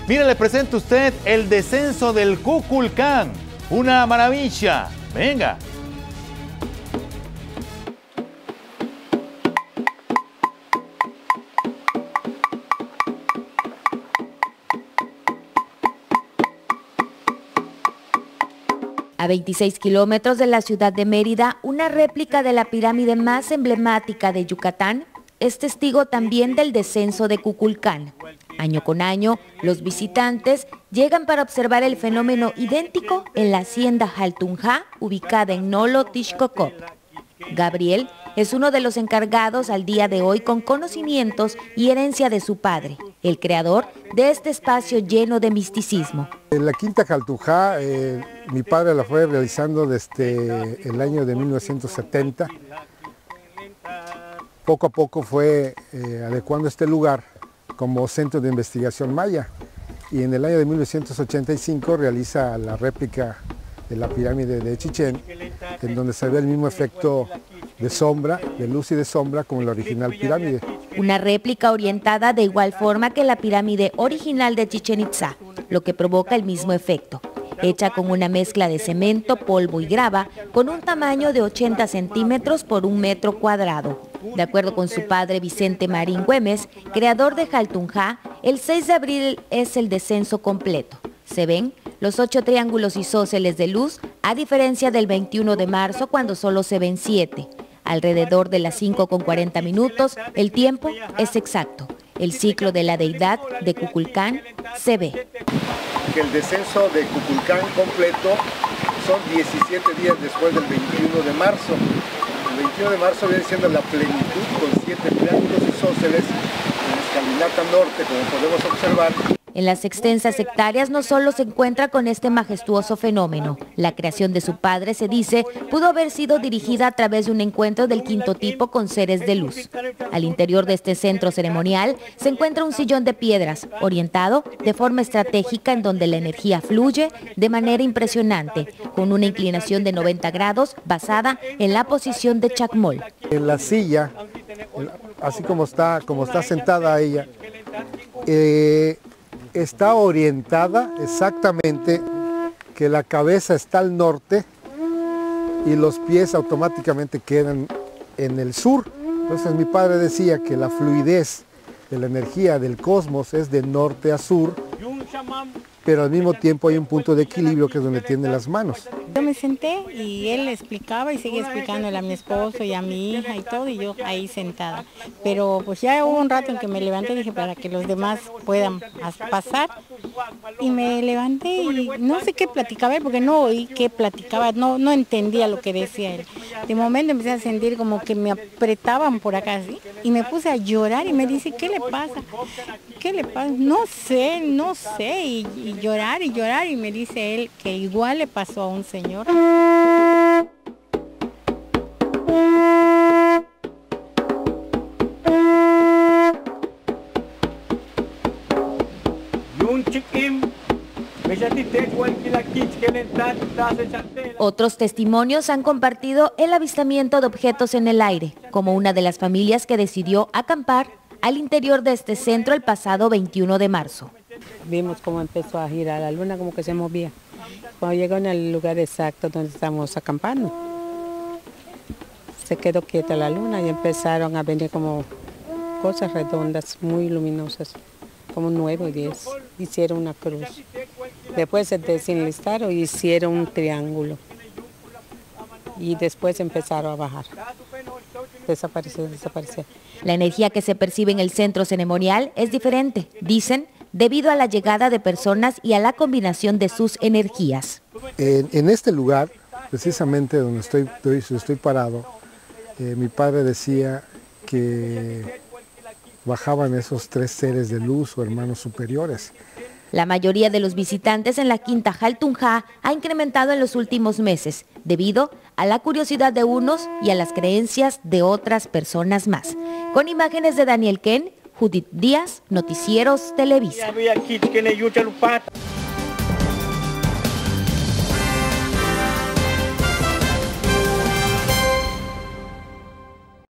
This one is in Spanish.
Mire, le presento a usted el descenso del Kukulcán. Una maravilla. Venga. A 26 kilómetros de la ciudad de Mérida, una réplica de la pirámide más emblemática de Yucatán es testigo también del descenso de Kukulcán. Año con año, los visitantes llegan para observar el fenómeno idéntico en la hacienda Jaltunjá, ubicada en Nolo, Tixcocop. Gabriel es uno de los encargados al día de hoy con conocimientos y herencia de su padre, el creador de este espacio lleno de misticismo. La quinta Jaltunjá, mi padre la fue realizando desde el año de 1970. Poco a poco fue adecuando este lugar como centro de investigación maya, y en el año de 1985 realiza la réplica de la pirámide de Chichén, en donde se ve el mismo efecto de sombra, de luz y de sombra como la original pirámide. Una réplica orientada de igual forma que la pirámide original de Chichén Itzá, lo que provoca el mismo efecto. Hecha con una mezcla de cemento, polvo y grava, con un tamaño de 80 centímetros por 1 metro cuadrado. De acuerdo con su padre Vicente Marín Güemes, creador de Jaltunjá, el 6 de abril es el descenso completo. Se ven los 8 triángulos isósceles de luz, a diferencia del 21 de marzo cuando solo se ven 7. Alrededor de las 5:40, el tiempo es exacto. El ciclo de la deidad de Kukulcán se ve. Que el descenso de Kukulcán completo son 17 días después del 21 de marzo. El 21 de marzo viene siendo la plenitud con 7 triángulos isósceles en la escalinata norte, como podemos observar. En las extensas hectáreas no solo se encuentra con este majestuoso fenómeno. La creación de su padre, se dice, pudo haber sido dirigida a través de un encuentro del quinto tipo con seres de luz. Al interior de este centro ceremonial se encuentra un sillón de piedras, orientado de forma estratégica en donde la energía fluye de manera impresionante, con una inclinación de 90 grados basada en la posición de Chacmol. En la silla, así como está sentada ella, está orientada exactamente que la cabeza está al norte y los pies automáticamente quedan en el sur. Entonces mi padre decía que la fluidez de la energía del cosmos es de norte a sur, pero al mismo tiempo hay un punto de equilibrio que es donde tiene las manos. Yo me senté y él explicaba y sigue explicándole a mi esposo y a mi hija y todo, y yo ahí sentada. Pero pues ya hubo un rato en que me levanté y dije para que los demás puedan pasar. Y me levanté y no sé qué platicaba él, porque no oí qué platicaba, no entendía lo que decía él. De momento empecé a sentir como que me apretaban por acá así, y me puse a llorar y me dice, ¿qué le pasa? ¿Qué le pasa? No sé, y llorar, y me dice él que igual le pasó a un señor. Otros testimonios han compartido el avistamiento de objetos en el aire, como una de las familias que decidió acampar al interior de este centro el pasado 21 de marzo. Vimos cómo empezó a girar la luna, como que se movía. Cuando llegó en el lugar exacto donde estamos acampando, se quedó quieta la luna y empezaron a venir como cosas redondas, muy luminosas, como 9 o 10. Hicieron una cruz. Después se desenlistaron y hicieron un triángulo. Y después empezaron a bajar. Desapareció. La energía que se percibe en el centro ceremonial es diferente, dicen, debido a la llegada de personas y a la combinación de sus energías. En este lugar, precisamente donde estoy parado, mi padre decía que bajaban esos 3 seres de luz o hermanos superiores. La mayoría de los visitantes en la quinta Jaltunjá ha incrementado en los últimos meses, debido a la curiosidad de unos y a las creencias de otras personas más. Con imágenes de Daniel Ken, Judith Díaz, Noticieros Televisa.